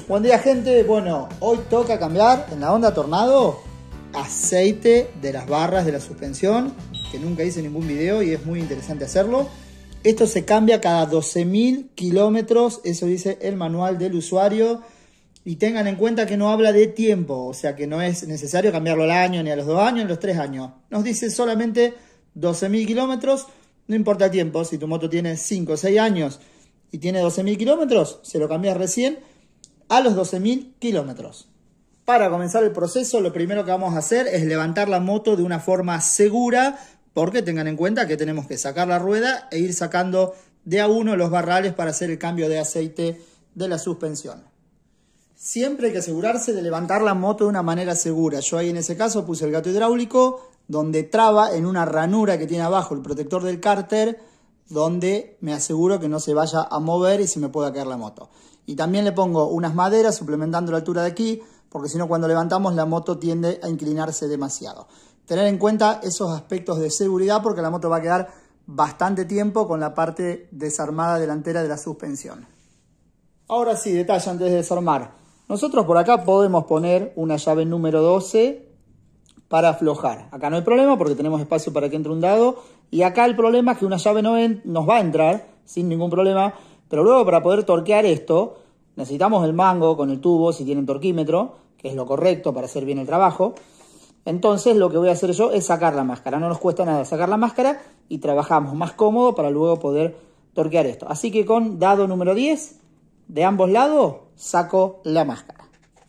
Buen día, gente. Bueno, hoy toca cambiar en la Honda Tornado aceite de las barras de la suspensión, que nunca hice ningún video y es muy interesante hacerlo. Esto se cambia cada 12.000 kilómetros, eso dice el manual del usuario. Y tengan en cuenta que no habla de tiempo, o sea que no es necesario cambiarlo al año, ni a los 2 años, ni a los 3 años. Nos dice solamente 12.000 kilómetros, no importa el tiempo. Si tu moto tiene 5 o 6 años y tiene 12.000 kilómetros, se lo cambias recién a los 12.000 kilómetros. Para comenzar el proceso, lo primero que vamos a hacer es levantar la moto de una forma segura, porque tengan en cuenta que tenemos que sacar la rueda e ir sacando de a uno los barrales para hacer el cambio de aceite de la suspensión. Siempre hay que asegurarse de levantar la moto de una manera segura. Yo ahí en ese caso puse el gato hidráulico, donde traba en una ranura que tiene abajo el protector del cárter, donde me aseguro que no se vaya a mover y se me pueda caer la moto. Y también le pongo unas maderas suplementando la altura de aquí, porque si no cuando levantamos la moto tiende a inclinarse demasiado. Tener en cuenta esos aspectos de seguridad porque la moto va a quedar bastante tiempo con la parte desarmada delantera de la suspensión. Ahora sí, detalle antes de desarmar. Nosotros por acá podemos poner una llave número 12 para aflojar. Acá no hay problema porque tenemos espacio para que entre un dado. Y acá el problema es que una llave nos va a entrar sin ningún problema. Pero luego para poder torquear esto, necesitamos el mango con el tubo, si tienen torquímetro, que es lo correcto para hacer bien el trabajo. Entonces lo que voy a hacer yo es sacar la máscara. No nos cuesta nada sacar la máscara y trabajamos más cómodo para luego poder torquear esto. Así que con dado número 10, de ambos lados, saco la máscara.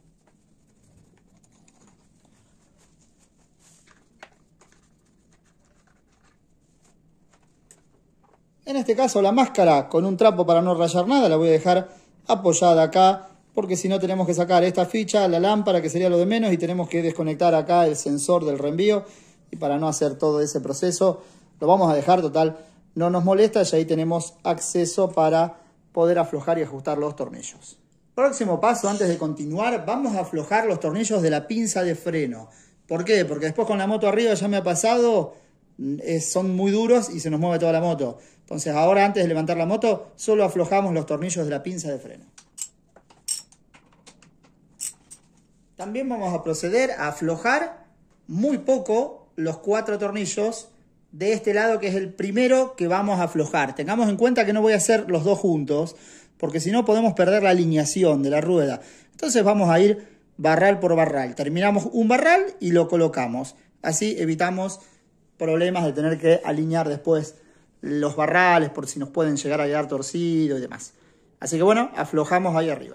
En este caso la máscara con un trapo para no rayar nada la voy a dejar apoyada acá, porque si no tenemos que sacar esta ficha, la lámpara que sería lo de menos, y tenemos que desconectar acá el sensor del reenvío, y para no hacer todo ese proceso lo vamos a dejar, total, no nos molesta, y ahí tenemos acceso para poder aflojar y ajustar los tornillos. Próximo paso, antes de continuar, vamos a aflojar los tornillos de la pinza de freno. ¿Por qué? Porque después con la moto arriba ya me ha pasado, son muy duros y se nos mueve toda la moto. Entonces ahora antes de levantar la moto, solo aflojamos los tornillos de la pinza de freno. También vamos a proceder a aflojar muy poco los 4 tornillos de este lado, que es el primero que vamos a aflojar. Tengamos en cuenta que no voy a hacer los dos juntos, porque si no podemos perder la alineación de la rueda. Entonces vamos a ir barral por barral. Terminamos un barral y lo colocamos. Así evitamos problemas de tener que alinear después los barrales por si nos pueden llegar a quedar torcidos y demás. Así que bueno, aflojamos ahí arriba.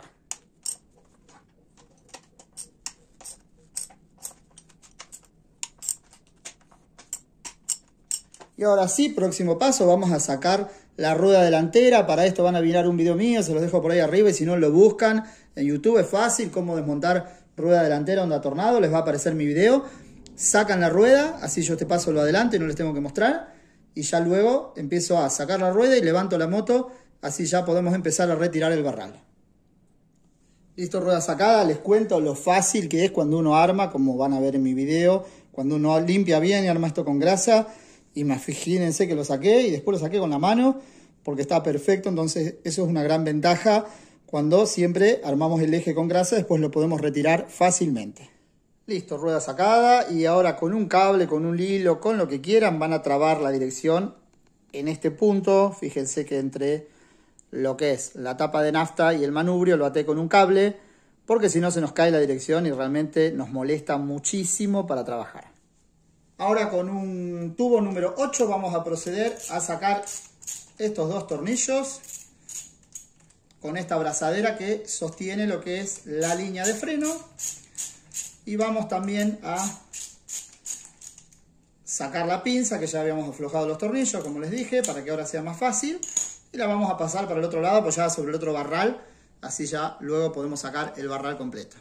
Y ahora sí, próximo paso, vamos a sacar la rueda delantera. Para esto van a mirar un video mío, se los dejo por ahí arriba, y si no lo buscan en YouTube, es fácil, cómo desmontar rueda delantera Honda Tornado, les va a aparecer mi video. Sacan la rueda, así yo te paso lo adelante y no les tengo que mostrar. Y ya luego empiezo a sacar la rueda y levanto la moto, así ya podemos empezar a retirar el barral. Listo, rueda sacada. Les cuento lo fácil que es cuando uno arma, como van a ver en mi video, cuando uno limpia bien y arma esto con grasa. Imagínense que lo saqué y después lo saqué con la mano porque está perfecto. Entonces eso es una gran ventaja cuando siempre armamos el eje con grasa, después lo podemos retirar fácilmente. Listo, rueda sacada, y ahora con un cable, con un hilo, con lo que quieran, van a trabar la dirección en este punto. Fíjense que entre lo que es la tapa de nafta y el manubrio lo até con un cable, porque si no se nos cae la dirección y realmente nos molesta muchísimo para trabajar. Ahora con un tubo número 8 vamos a proceder a sacar estos 2 tornillos con esta abrazadera que sostiene lo que es la línea de freno. Y vamos también a sacar la pinza, que ya habíamos aflojado los tornillos, como les dije, para que ahora sea más fácil. Y la vamos a pasar para el otro lado, apoyada sobre el otro barral. Así ya luego podemos sacar el barral completo.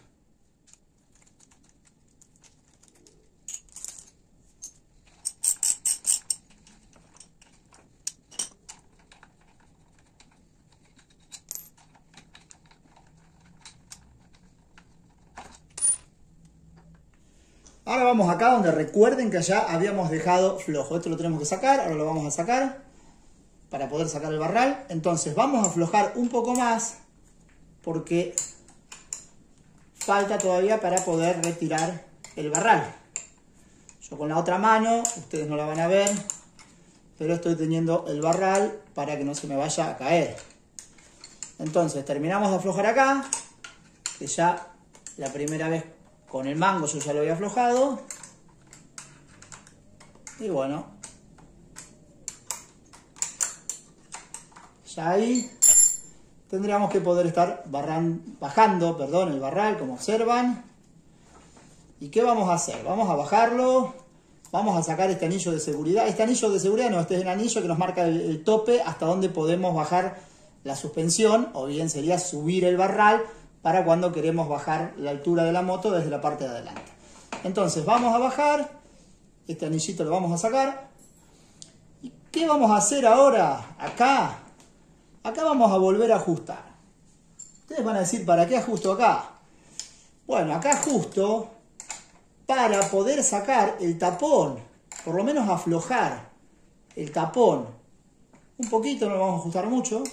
Ahora vamos acá donde recuerden que allá habíamos dejado flojo. Esto lo tenemos que sacar, ahora lo vamos a sacar para poder sacar el barral. Entonces vamos a aflojar un poco más porque falta todavía para poder retirar el barral. Yo con la otra mano, ustedes no la van a ver, pero estoy teniendo el barral para que no se me vaya a caer. Entonces terminamos de aflojar acá, que ya la primera vez con el mango yo ya lo había aflojado. Y bueno, ya ahí tendríamos que poder estar bajando el barral, como observan. ¿Y qué vamos a hacer? Vamos a bajarlo, vamos a sacar este anillo de seguridad. Este anillo de seguridad no, este es el anillo que nos marca el tope hasta donde podemos bajar la suspensión, o bien sería subir el barral para cuando queremos bajar la altura de la moto desde la parte de adelante. Entonces vamos a bajar, este anillito lo vamos a sacar. ¿Y qué vamos a hacer ahora? Acá vamos a volver a ajustar. Ustedes van a decir, ¿para qué ajusto acá? Bueno, acá ajusto para poder sacar el tapón, por lo menos aflojar el tapón un poquito, no lo vamos a ajustar mucho,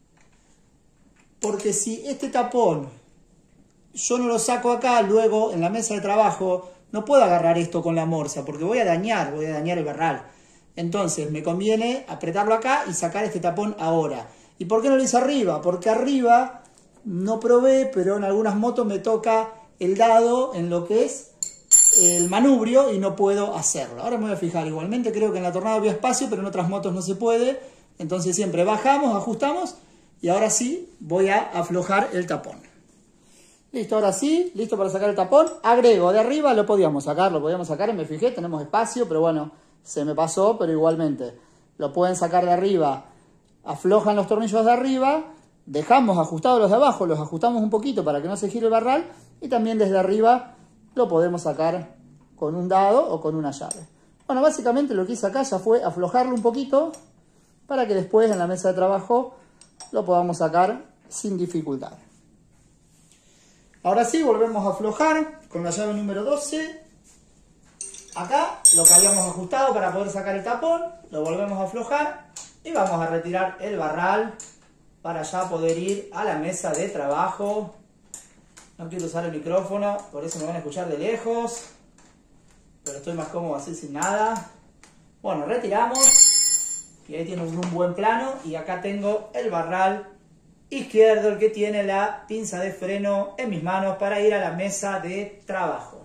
porque si este tapón yo no lo saco acá, luego en la mesa de trabajo no puedo agarrar esto con la morsa, porque voy a dañar el barral. Entonces me conviene apretarlo acá y sacar este tapón ahora. ¿Y por qué no lo hice arriba? Porque arriba no probé, pero en algunas motos me toca el dado en lo que es el manubrio y no puedo hacerlo. Ahora me voy a fijar, igualmente creo que en la Tornado había espacio, pero en otras motos no se puede. Entonces siempre bajamos, ajustamos y ahora sí voy a aflojar el tapón. Listo, ahora sí, listo para sacar el tapón. Agrego, de arriba lo podíamos sacar y me fijé, tenemos espacio, pero bueno, se me pasó, pero igualmente lo pueden sacar de arriba. Aflojan los tornillos de arriba, dejamos ajustados los de abajo, los ajustamos un poquito para que no se gire el barral y también desde arriba lo podemos sacar con un dado o con una llave. Bueno, básicamente lo que hice acá ya fue aflojarlo un poquito para que después en la mesa de trabajo lo podamos sacar sin dificultad. Ahora sí, volvemos a aflojar con la llave número 12. Acá lo que habíamos ajustado para poder sacar el tapón, lo volvemos a aflojar y vamos a retirar el barral para ya poder ir a la mesa de trabajo. No quiero usar el micrófono, por eso me van a escuchar de lejos, pero estoy más cómodo así sin nada. Bueno, retiramos y ahí tienen un buen plano y acá tengo el barral izquierdo, el que tiene la pinza de freno en mis manos para ir a la mesa de trabajo.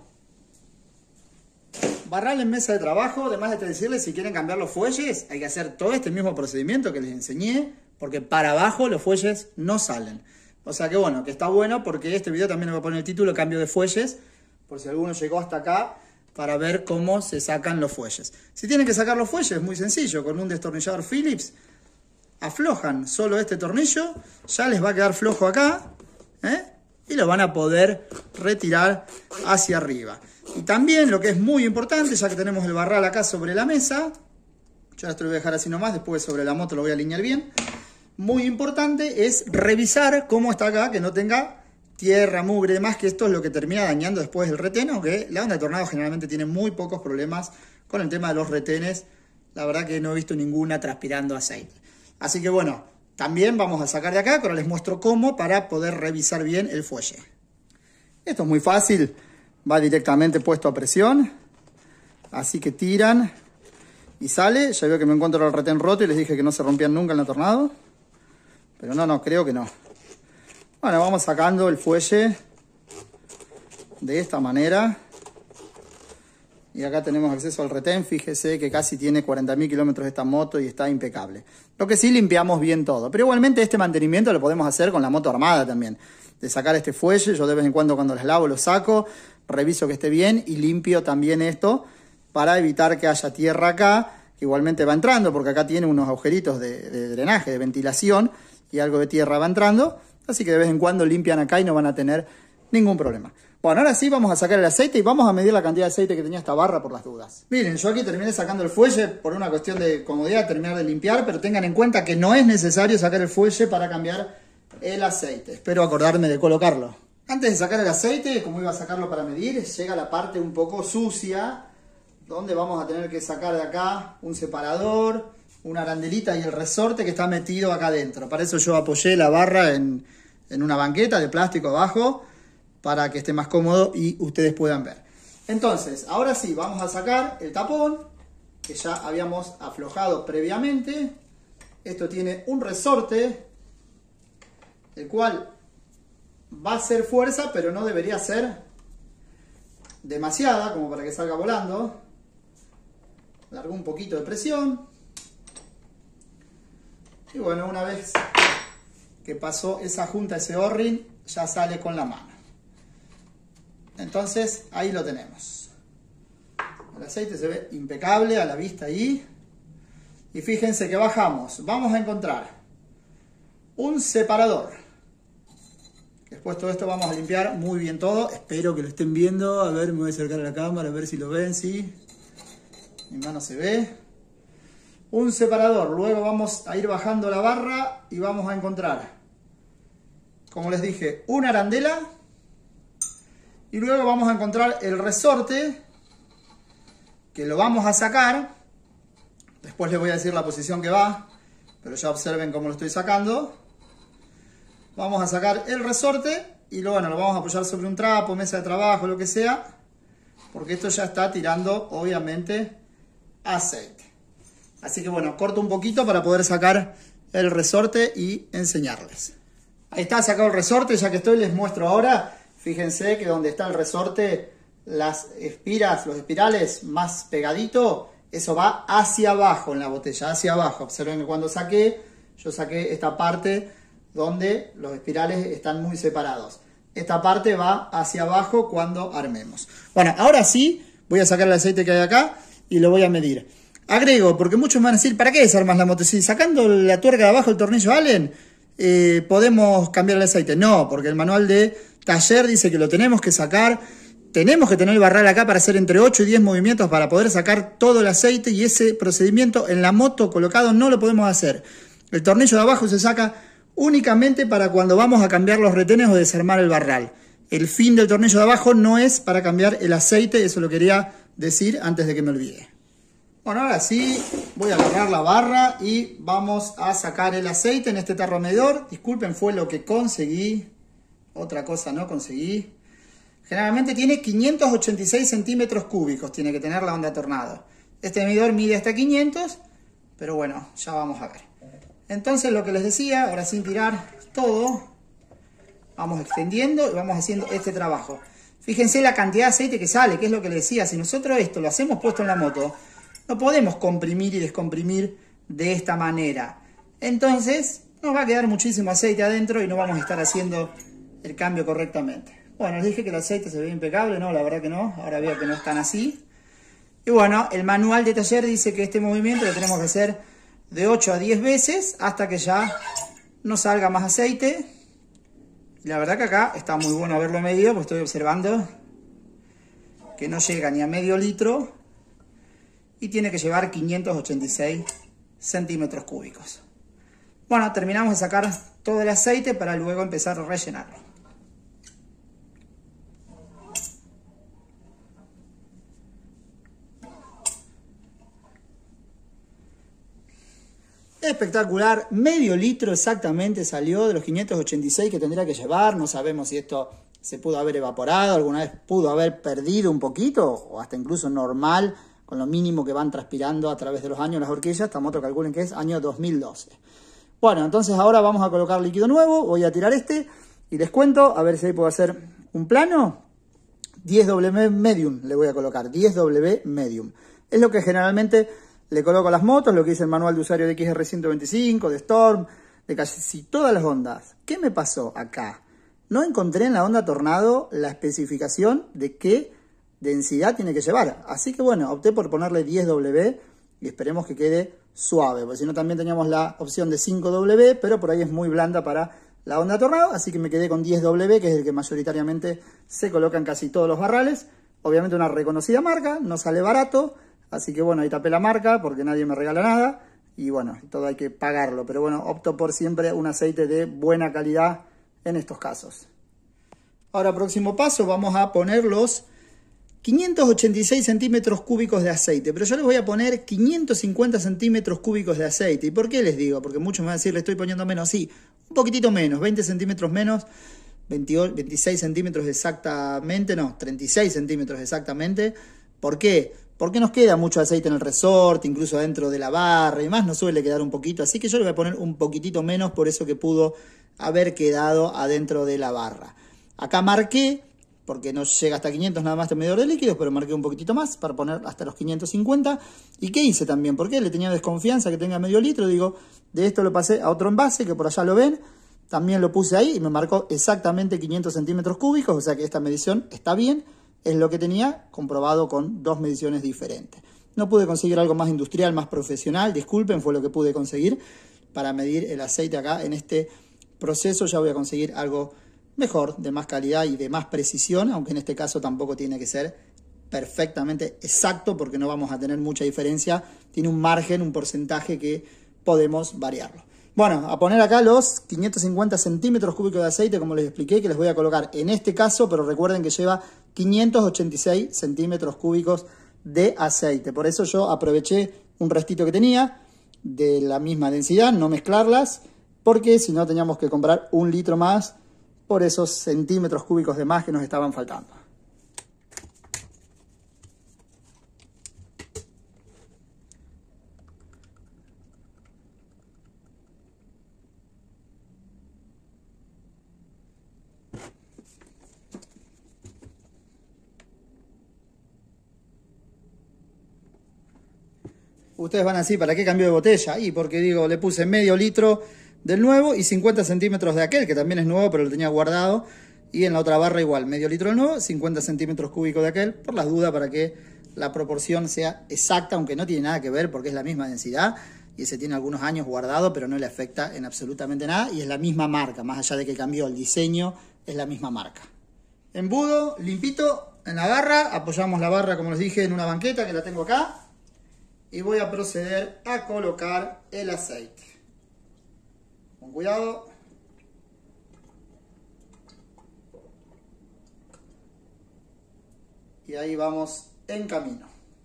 Barral en mesa de trabajo, además de decirles, si quieren cambiar los fuelles, hay que hacer todo este mismo procedimiento que les enseñé, porque para abajo los fuelles no salen. O sea que bueno, que está bueno, porque este video también le voy a poner el título cambio de fuelles, por si alguno llegó hasta acá, para ver cómo se sacan los fuelles. Si tienen que sacar los fuelles, es muy sencillo, con un destornillador Phillips, aflojan solo este tornillo, ya les va a quedar flojo acá, y lo van a poder retirar hacia arriba. Y también lo que es muy importante, ya que tenemos el barral acá sobre la mesa, yo esto lo voy a dejar así nomás, después sobre la moto lo voy a alinear bien. Muy importante es revisar cómo está acá, que no tenga tierra, mugre y demás, que esto es lo que termina dañando después el retén, aunque la Honda Tornado generalmente tiene muy pocos problemas con el tema de los retenes. La verdad que no he visto ninguna transpirando aceite. Así que bueno, también vamos a sacar de acá, pero les muestro cómo para poder revisar bien el fuelle. Esto es muy fácil, va directamente puesto a presión, así que tiran y sale. Ya veo que me encuentro el retén roto y les dije que no se rompían nunca en la Tornado. Pero no, creo que no. Bueno, vamos sacando el fuelle de esta manera. Y acá tenemos acceso al retén. Fíjese que casi tiene 40.000 kilómetros esta moto y está impecable. Lo que sí, limpiamos bien todo. Pero igualmente este mantenimiento lo podemos hacer con la moto armada también. De sacar este fuelle, yo de vez en cuando las lavo lo saco, reviso que esté bien y limpio también esto para evitar que haya tierra acá. Igualmente va entrando porque acá tiene unos agujeritos de drenaje, de ventilación, y algo de tierra va entrando, así que de vez en cuando limpian acá y no van a tener ningún problema. Bueno, ahora sí vamos a sacar el aceite y vamos a medir la cantidad de aceite que tenía esta barra por las dudas. Miren, yo aquí terminé sacando el fuelle por una cuestión de comodidad, terminar de limpiar, pero tengan en cuenta que no es necesario sacar el fuelle para cambiar el aceite. Espero acordarme de colocarlo. Antes de sacar el aceite, como iba a sacarlo para medir, llega la parte un poco sucia, donde vamos a tener que sacar de acá un separador, una arandelita y el resorte que está metido acá adentro. Para eso yo apoyé la barra en una banqueta de plástico abajo para que esté más cómodo y ustedes puedan ver. Entonces, ahora sí, vamos a sacar el tapón que ya habíamos aflojado previamente. Esto tiene un resorte, el cual va a hacer fuerza, pero no debería ser demasiada como para que salga volando. Largo un poquito de presión. Y bueno, una vez que pasó esa junta, ese O-ring, ya sale con la mano. Entonces, ahí lo tenemos. El aceite se ve impecable a la vista ahí. Y fíjense que bajamos. Vamos a encontrar un separador. Después todo esto vamos a limpiar muy bien todo. Espero que lo estén viendo. A ver, me voy a acercar a la cámara a ver si lo ven. Sí. Mi mano se ve. Un separador. Luego vamos a ir bajando la barra y vamos a encontrar, como les dije, una arandela. Y luego vamos a encontrar el resorte, que lo vamos a sacar. Después les voy a decir la posición que va, pero ya observen cómo lo estoy sacando. Vamos a sacar el resorte y luego, bueno, lo vamos a apoyar sobre un trapo, mesa de trabajo, lo que sea, porque esto ya está tirando, obviamente, aceite. Así que bueno, corto un poquito para poder sacar el resorte y enseñarles. Ahí está sacado el resorte, ya que estoy les muestro ahora. Fíjense que donde está el resorte, las espiras, los espirales más pegadito, eso va hacia abajo en la botella, hacia abajo. Observen que cuando yo saqué esta parte donde los espirales están muy separados. Esta parte va hacia abajo cuando armemos. Bueno, ahora sí, voy a sacar el aceite que hay acá y lo voy a medir. Agrego, porque muchos me van a decir, ¿para qué desarmas la moto? Si sacando la tuerca de abajo, el tornillo Allen, podemos cambiar el aceite. No, porque el manual de taller dice que lo tenemos que sacar. Tenemos que tener el barral acá para hacer entre 8 y 10 movimientos para poder sacar todo el aceite, y ese procedimiento en la moto colocado no lo podemos hacer. El tornillo de abajo se saca únicamente para cuando vamos a cambiar los retenes o desarmar el barral. El fin del tornillo de abajo no es para cambiar el aceite, eso lo quería decir antes de que me olvide. Bueno, ahora sí, voy a agarrar la barra y vamos a sacar el aceite en este tarro medidor. Disculpen, fue lo que conseguí, otra cosa no conseguí. Generalmente tiene 586 centímetros cúbicos, tiene que tener la Honda Tornado. Este medidor mide hasta 500, pero bueno, ya vamos a ver. Entonces, lo que les decía, ahora sin tirar todo, vamos extendiendo y vamos haciendo este trabajo. Fíjense la cantidad de aceite que sale, que es lo que les decía. Si nosotros esto lo hacemos puesto en la moto, no podemos comprimir y descomprimir de esta manera. Entonces, nos va a quedar muchísimo aceite adentro y no vamos a estar haciendo el cambio correctamente. Bueno, les dije que el aceite se ve impecable, no, la verdad que no, ahora veo que no es tan así. Y bueno, el manual de taller dice que este movimiento lo tenemos que hacer de 8 a 10 veces hasta que ya no salga más aceite. Y la verdad que acá está muy bueno haberlo medido, porque estoy observando que no llega ni a medio litro y tiene que llevar 586 centímetros cúbicos. Bueno, terminamos de sacar todo el aceite para luego empezar a rellenarlo. Espectacular, medio litro exactamente salió de los 586 que tendría que llevar. No sabemos si esto se pudo haber evaporado, alguna vez pudo haber perdido un poquito, o hasta incluso normal, con lo mínimo que van transpirando a través de los años las horquillas. Esta moto calculen que es año 2012. Bueno, entonces ahora vamos a colocar líquido nuevo, voy a tirar este y les cuento, a ver si ahí puedo hacer un plano. 10W medium le voy a colocar, 10W medium. Es lo que generalmente le coloco a las motos, lo que dice el manual de usuario de XR125, de Storm, de casi todas las Hondas. ¿Qué me pasó acá? No encontré en la Honda Tornado la especificación de qué densidad tiene que llevar. Así que bueno, opté por ponerle 10W y esperemos que quede suave, porque si no también teníamos la opción de 5W, pero por ahí es muy blanda para la Honda Tornado, así que me quedé con 10W, que es el que mayoritariamente se coloca en casi todos los barrales. Obviamente una reconocida marca, no sale barato. Así que bueno, ahí tapé la marca porque nadie me regala nada. Y bueno, todo hay que pagarlo. Pero bueno, opto por siempre un aceite de buena calidad en estos casos. Ahora, próximo paso, vamos a poner los 586 centímetros cúbicos de aceite. Pero yo les voy a poner 550 centímetros cúbicos de aceite. ¿Y por qué les digo? Porque muchos me van a decir, le estoy poniendo menos. Sí, un poquitito menos, 20 centímetros menos. 26 centímetros exactamente, no, 36 centímetros exactamente. ¿Por qué? Porque nos queda mucho aceite en el resorte, incluso dentro de la barra y más nos suele quedar un poquito, así que yo le voy a poner un poquitito menos, por eso que pudo haber quedado adentro de la barra. Acá marqué, porque no llega hasta 500 nada más este medidor de líquidos, pero marqué un poquitito más para poner hasta los 550. ¿Y qué hice también? Porque le tenía desconfianza que tenga medio litro, digo, de esto lo pasé a otro envase, que por allá lo ven, también lo puse ahí y me marcó exactamente 500 centímetros cúbicos, o sea que esta medición está bien. Es lo que tenía comprobado con dos mediciones diferentes. No pude conseguir algo más industrial, más profesional, disculpen, fue lo que pude conseguir para medir el aceite acá en este proceso. Ya voy a conseguir algo mejor, de más calidad y de más precisión, aunque en este caso tampoco tiene que ser perfectamente exacto porque no vamos a tener mucha diferencia. Tiene un margen, un porcentaje que podemos variarlo. Bueno, a poner acá los 550 centímetros cúbicos de aceite, como les expliqué, que les voy a colocar en este caso, pero recuerden que lleva 586 centímetros cúbicos de aceite. Por eso yo aproveché un restito que tenía de la misma densidad, no mezclarlas, porque si no teníamos que comprar 1 litro más por esos centímetros cúbicos de más que nos estaban faltando. Ustedes van así, ¿para qué cambió de botella? Y porque digo, le puse medio litro del nuevo y 50 centímetros de aquel, que también es nuevo, pero lo tenía guardado. Y en la otra barra igual, medio litro del nuevo, 50 centímetros cúbicos de aquel, por las dudas, para que la proporción sea exacta, aunque no tiene nada que ver porque es la misma densidad. Y ese tiene algunos años guardado, pero no le afecta en absolutamente nada. Y es la misma marca, más allá de que cambió el diseño, es la misma marca. Embudo, limpito, en la barra. Apoyamos la barra, como les dije, en una banqueta que la tengo acá. Y voy a proceder a colocar el aceite. Con cuidado. Y ahí vamos en camino.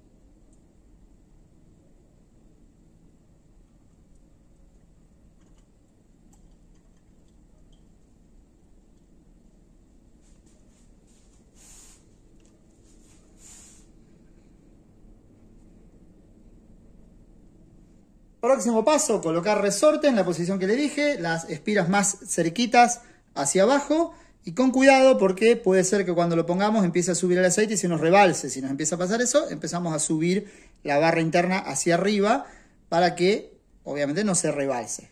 Próximo paso, colocar resorte en la posición que le dije, las espiras más cerquitas hacia abajo y con cuidado porque puede ser que cuando lo pongamos empiece a subir el aceite y se nos rebalse. Si nos empieza a pasar eso, empezamos a subir la barra interna hacia arriba para que obviamente no se rebalse.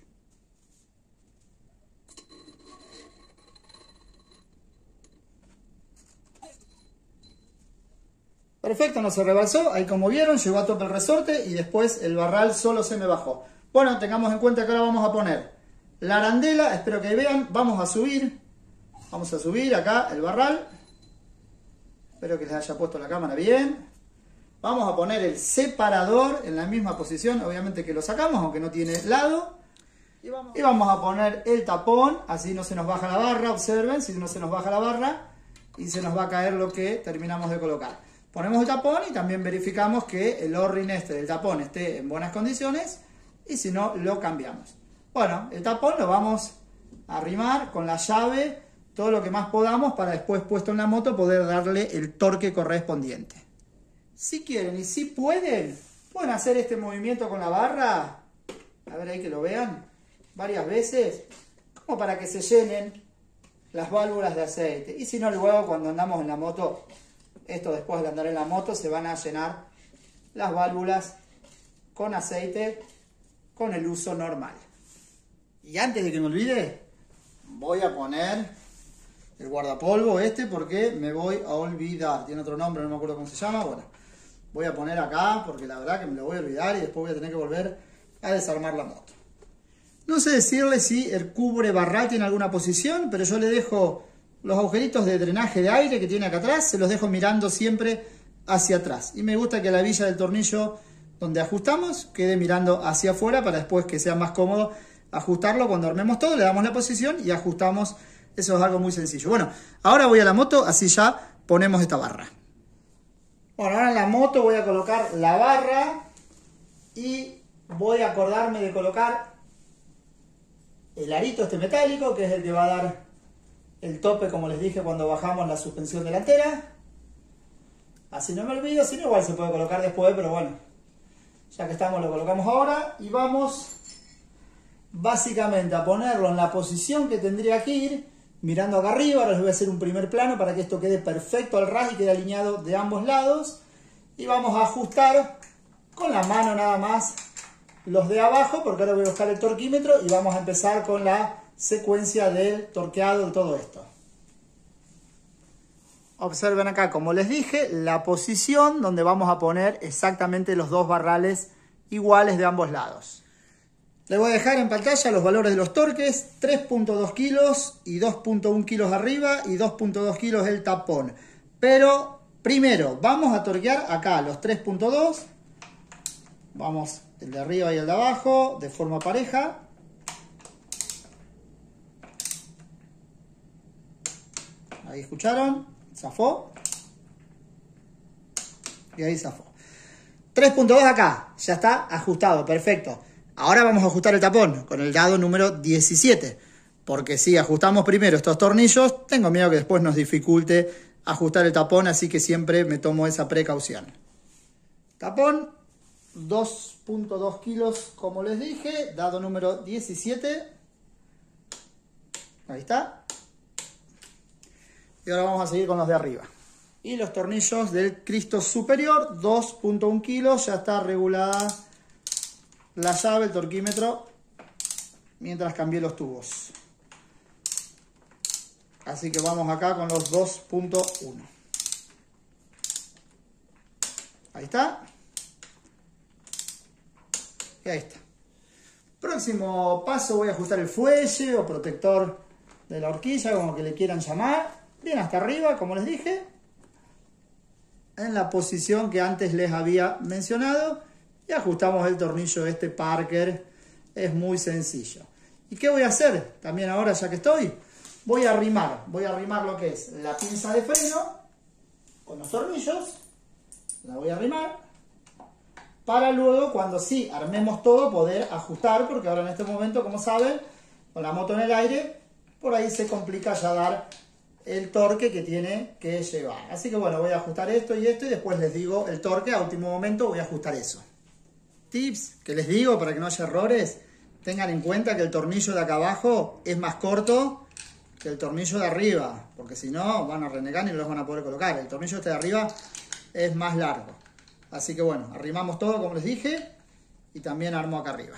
Perfecto, no se rebalsó, ahí como vieron, llegó a tope el resorte y después el barral solo se me bajó. Bueno, tengamos en cuenta que ahora vamos a poner la arandela, espero que vean, vamos a subir acá el barral. Espero que les haya puesto la cámara bien. Vamos a poner el separador en la misma posición, obviamente que lo sacamos, aunque no tiene lado. Y vamos a poner el tapón, así no se nos baja la barra, observen, si no se nos baja la barra y se nos va a caer lo que terminamos de colocar. Ponemos el tapón y también verificamos que el O-ring este del tapón esté en buenas condiciones y si no, lo cambiamos. Bueno, el tapón lo vamos a arrimar con la llave todo lo que más podamos para después, puesto en la moto, poder darle el torque correspondiente. Si quieren y si pueden hacer este movimiento con la barra, a ver ahí que lo vean, varias veces, como para que se llenen las válvulas de aceite. Y si no, luego cuando andamos en la moto, esto después de andar en la moto, se van a llenar las válvulas con aceite con el uso normal. Y antes de que me olvide, voy a poner el guardapolvo este porque me voy a olvidar. Tiene otro nombre, no me acuerdo cómo se llama. Bueno, voy a poner acá porque la verdad que me lo voy a olvidar y después voy a tener que volver a desarmar la moto. No sé decirle si el cubre barral tiene alguna posición, pero yo le dejo los agujeritos de drenaje de aire que tiene acá atrás, se los dejo mirando siempre hacia atrás. Y me gusta que la villa del tornillo donde ajustamos quede mirando hacia afuera para después que sea más cómodo ajustarlo. Cuando armemos todo, le damos la posición y ajustamos. Eso es algo muy sencillo. Bueno, ahora voy a la moto, así ya ponemos esta barra. Bueno, ahora en la moto voy a colocar la barra y voy a acordarme de colocar el arito este metálico, que es el que va a dar el tope, como les dije, cuando bajamos la suspensión delantera. Así no me olvido, si no igual se puede colocar después, pero bueno, ya que estamos lo colocamos ahora y vamos básicamente a ponerlo en la posición que tendría que ir, mirando acá arriba. Ahora les voy a hacer un primer plano para que esto quede perfecto al ras y quede alineado de ambos lados. Y vamos a ajustar con la mano nada más los de abajo, porque ahora voy a buscar el torquímetro y vamos a empezar con la secuencia del torqueado de todo esto. Observen acá, como les dije, la posición donde vamos a poner exactamente los dos barrales iguales de ambos lados. Les voy a dejar en pantalla los valores de los torques: 3.2 kilos y 2.1 kilos arriba y 2.2 kilos el tapón. Pero primero vamos a torquear acá los 3.2. Vamos el de arriba y el de abajo de forma pareja. Ahí escucharon. Zafó. Y ahí zafó. 3.2 acá. Ya está ajustado. Perfecto. Ahora vamos a ajustar el tapón con el dado número 17. Porque si ajustamos primero estos tornillos, tengo miedo que después nos dificulte ajustar el tapón. Así que siempre me tomo esa precaución. Tapón. 2.2 kilos como les dije. Dado número 17. Ahí está. Y ahora vamos a seguir con los de arriba. Y los tornillos del Cristo superior, 2.1 kilos. Ya está regulada la llave, el torquímetro, mientras cambié los tubos. Así que vamos acá con los 2.1. Ahí está. Y ahí está. Próximo paso, voy a ajustar el fuelle o protector de la horquilla, como que le quieran llamar. Bien hasta arriba, como les dije, en la posición que antes les había mencionado, y ajustamos el tornillo este Parker. Es muy sencillo. ¿Y qué voy a hacer? También ahora, ya que estoy, voy a arrimar lo que es la pinza de freno con los tornillos. La voy a arrimar para luego, cuando sí armemos todo, poder ajustar, porque ahora en este momento, como saben, con la moto en el aire, por ahí se complica ya dar el torque que tiene que llevar. Así que bueno, voy a ajustar esto y después les digo el torque. A último momento voy a ajustar eso. Tips que les digo para que no haya errores: tengan en cuenta que el tornillo de acá abajo es más corto que el tornillo de arriba, porque si no van a renegar y no los van a poder colocar. El tornillo este de arriba es más largo. Así que bueno, arrimamos todo como les dije y también armo acá arriba.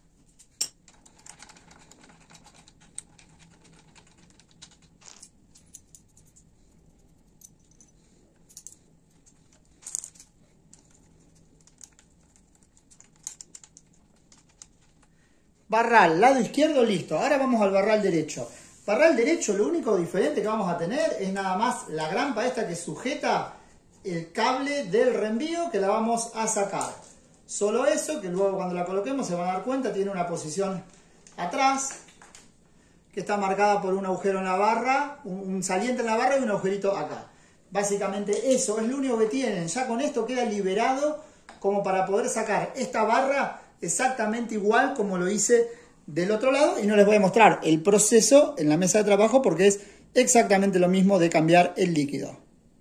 Barral, lado izquierdo, listo. Ahora vamos al barral derecho. Barral derecho, lo único diferente que vamos a tener es nada más la grampa esta que sujeta el cable del reenvío, que la vamos a sacar. Solo eso, que luego cuando la coloquemos se van a dar cuenta, tiene una posición atrás que está marcada por un agujero en la barra, un saliente en la barra y un agujerito acá. Básicamente eso es lo único que tienen. Ya con esto queda liberado como para poder sacar esta barra exactamente igual como lo hice del otro lado, y no les voy a mostrar el proceso en la mesa de trabajo porque es exactamente lo mismo de cambiar el líquido.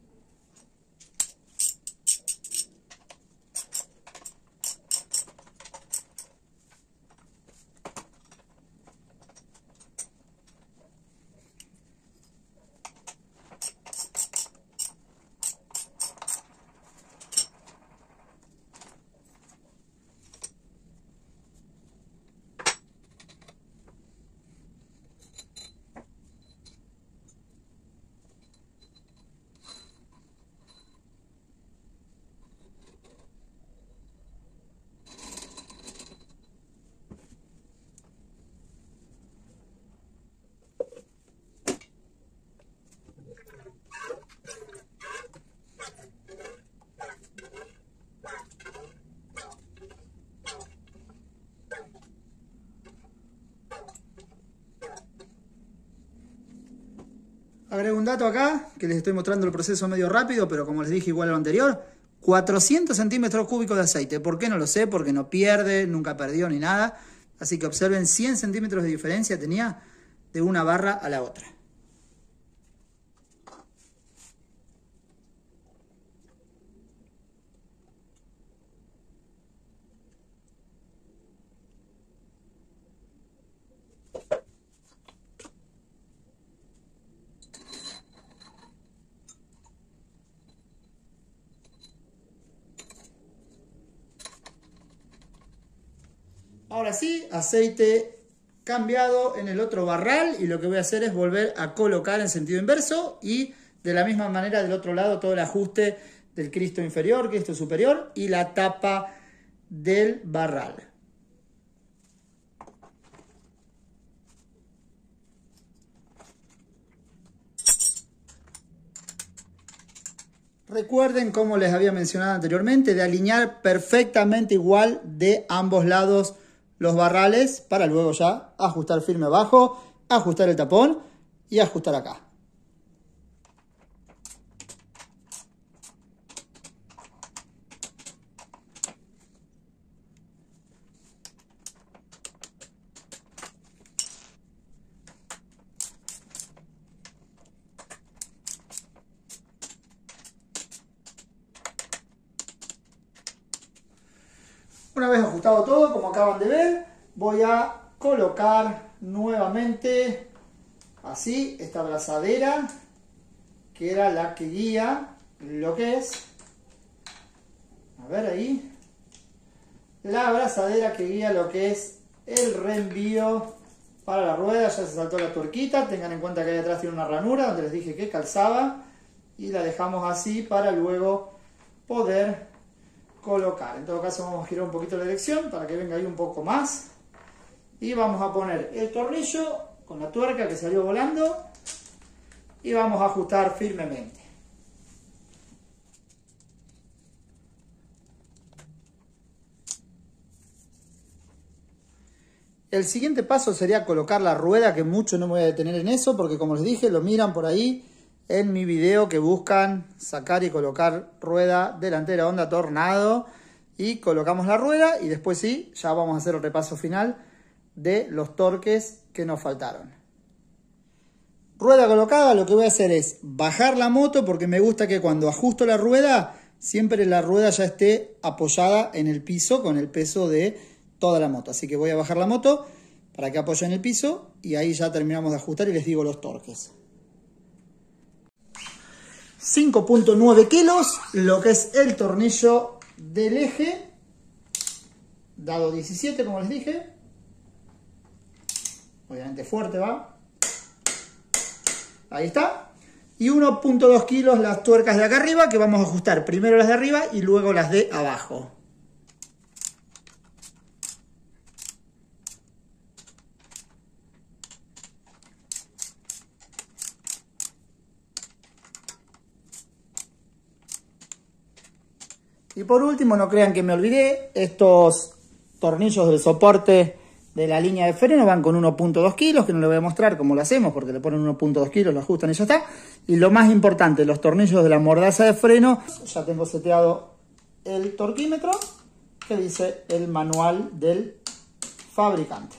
Agrego un dato acá, que les estoy mostrando el proceso medio rápido, pero como les dije igual a lo anterior, 400 centímetros cúbicos de aceite. ¿Por qué? No lo sé, porque no pierde, nunca perdió ni nada. Así que observen, 100 centímetros de diferencia tenía de una barra a la otra. Ahora sí, aceite cambiado en el otro barral y lo que voy a hacer es volver a colocar en sentido inverso y de la misma manera del otro lado todo el ajuste del Cristo inferior, Cristo superior y la tapa del barral. Recuerden, como les había mencionado anteriormente, de alinear perfectamente igual de ambos lados los barrales para luego ya ajustar firme abajo, ajustar el tapón y ajustar acá. Una vez ajustado todo, como acaban de ver, voy a colocar nuevamente así esta abrazadera, que era la que guía lo que es, a ver ahí, la abrazadera que guía lo que es el reenvío para la rueda. Ya se saltó la tuerquita, tengan en cuenta que ahí atrás tiene una ranura donde les dije que calzaba y la dejamos así para luego poder colocar. En todo caso vamos a girar un poquito la dirección para que venga ahí un poco más y vamos a poner el tornillo con la tuerca que salió volando y vamos a ajustar firmemente. El siguiente paso sería colocar la rueda, que mucho no me voy a detener en eso porque como les dije lo miran por ahí en mi video que buscan sacar y colocar rueda delantera Honda Tornado y colocamos la rueda y después sí, ya vamos a hacer el repaso final de los torques que nos faltaron. Rueda colocada, lo que voy a hacer es bajar la moto porque me gusta que cuando ajusto la rueda, siempre la rueda ya esté apoyada en el piso con el peso de toda la moto. Así que voy a bajar la moto para que apoye en el piso y ahí ya terminamos de ajustar y les digo los torques. 5.9 kilos, lo que es el tornillo del eje, dado 17 como les dije, obviamente fuerte va, ahí está, y 1.2 kilos las tuercas de acá arriba, que vamos a ajustar primero las de arriba y luego las de abajo. Y por último, no crean que me olvidé, estos tornillos del soporte de la línea de freno van con 1.2 kilos, que no les voy a mostrar cómo lo hacemos, porque le ponen 1.2 kilos, lo ajustan y ya está. Y lo más importante, los tornillos de la mordaza de freno, ya tengo seteado el torquímetro, que dice el manual del fabricante.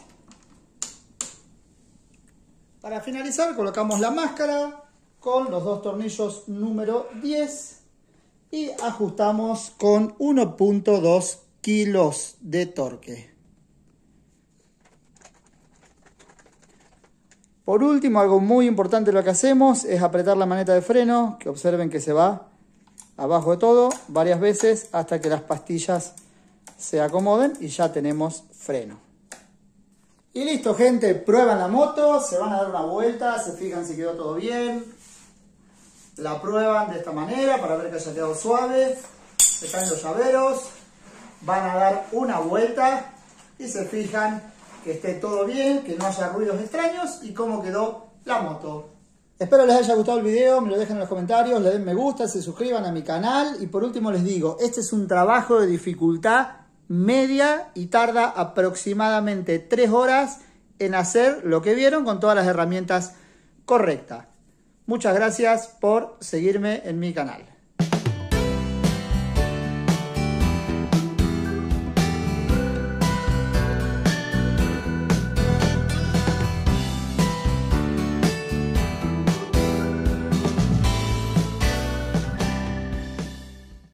Para finalizar, colocamos la máscara con los dos tornillos número 10. Y ajustamos con 1.2 kilos de torque. Por último, algo muy importante lo que hacemos es apretar la maneta de freno, que observen que se va abajo de todo varias veces hasta que las pastillas se acomoden y ya tenemos freno. Y listo, gente, prueban la moto, se van a dar una vuelta, se fijan si quedó todo bien. La prueban de esta manera para ver que haya quedado suave. Se caen los llaveros. Van a dar una vuelta y se fijan que esté todo bien, que no haya ruidos extraños y cómo quedó la moto. Espero les haya gustado el video, me lo dejen en los comentarios, le den me gusta, se suscriban a mi canal y por último les digo, este es un trabajo de dificultad media y tarda aproximadamente 3 horas en hacer lo que vieron con todas las herramientas correctas. Muchas gracias por seguirme en mi canal.